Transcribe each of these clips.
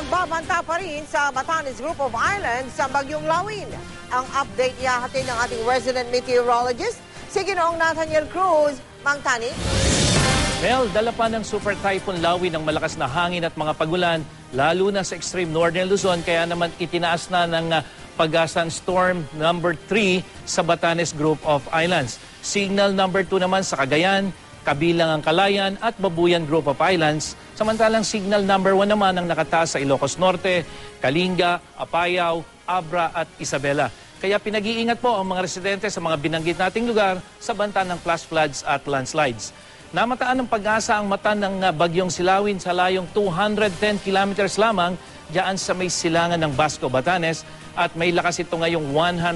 Nagbabanta pa rin sa Batanes Group of Islands sa Bagyong Lawin. Ang update ihahatid ng ating resident meteorologist, si Ginoong Nathaniel Cruz. Mang Tani. Mel, dala pa ng Super Typhoon Lawin ng malakas na hangin at mga pagulan, lalo na sa extreme northern Luzon, kaya naman itinaas na ng pag-asang storm number 3 sa Batanes Group of Islands. Signal number 2 naman sa Cagayan, kabilang ang Calayan at Babuyan Group of Islands. Samantalang signal number 1 naman ang nakataas sa Ilocos Norte, Kalinga, Apayao, Abra at Isabela. Kaya pinag-iingat po ang mga residente sa mga binanggit nating lugar sa banta ng flash floods at landslides. Namataan ng pag-asa ang mata ng Bagyong Silawin sa layong 210 kilometers lamang diyan sa may silangan ng Basco, Batanes, at may lakas ito ngayong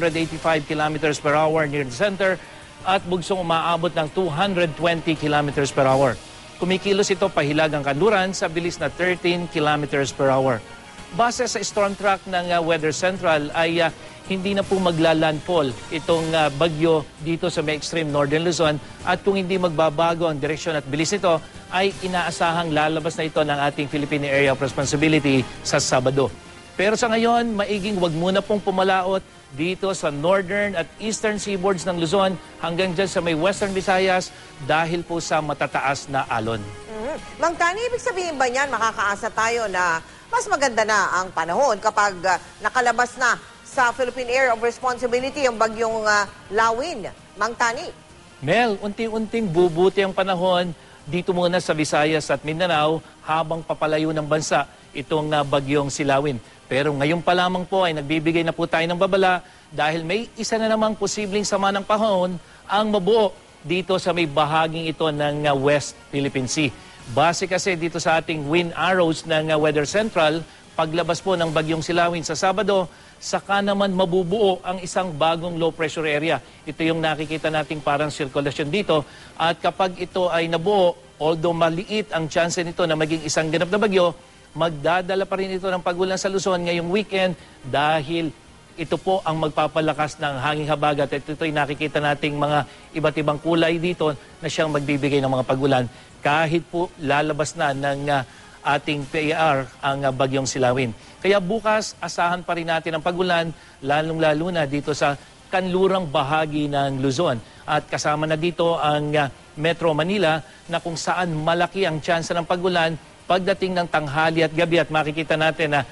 185 kilometers per hour near the center at bugsong umaabot ng 220 kilometers per hour. Kumikilos ito pahilagang kanluran sa bilis na 13 kilometers per hour. Base sa storm track ng Weather Central ay hindi na po maglalandfall itong bagyo dito sa may extreme northern Luzon, at kung hindi magbabago ang direksyon at bilis nito ay inaasahang lalabas na ito ng ating Philippine Area of Responsibility sa Sabado. Pero sa ngayon, maiging wag muna pong pumalaot dito sa northern at eastern seaboards ng Luzon hanggang dyan sa may western Visayas dahil po sa matataas na alon. Mang Tani, ibig sabihin ba niyan makakaasa tayo na mas maganda na ang panahon kapag nakalabas na sa Philippine Area of Responsibility ang bagyong Lawin? Mang Tani. Mel, unti-unting bubuti ang panahon dito muna sa Visayas at Mindanao habang papalayo ng bansa itong bagyong Silawin. Pero ngayon pa lamang po ay nagbibigay na po tayo ng babala dahil may isa na namang posibleng sama ng panahon ang mabuo dito sa may bahaging ito ng West Philippine Sea. Base kasi dito sa ating wind arrows ng Weather Central, paglabas po ng bagyong Silawin sa Sabado, saka naman mabubuo ang isang bagong low pressure area. Ito yung nakikita nating parang sirkulasyon dito. At kapag ito ay nabuo, although maliit ang chance nito na maging isang ganap na bagyo, magdadala pa rin ito ng pagulan sa Luzon ngayong weekend dahil ito po ang magpapalakas ng hanging habagat. At ito'y nakikita nating mga iba't ibang kulay dito na siyang magbibigay ng mga pagulan kahit po lalabas na ng ating PAR ang bagyong Silawin. Kaya bukas, asahan pa rin natin ang pagulan, lalong-lalo na dito sa kanlurang bahagi ng Luzon. At kasama na dito ang Metro Manila na kung saan malaki ang tsansa ng pagulan pagdating ng tanghali at gabi, at makikita natin na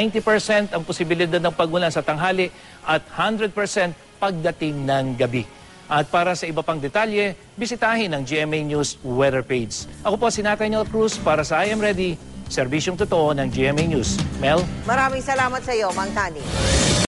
90% ang posibilidad ng pagulan sa tanghali at 100% pagdating ng gabi. At para sa iba pang detalye, bisitahin ang GMA News weather page. Ako po si Nathaniel Cruz para sa I Am Ready, serbisyong totoo ng GMA News. Mel? Maraming salamat sa iyo, Mang Tani.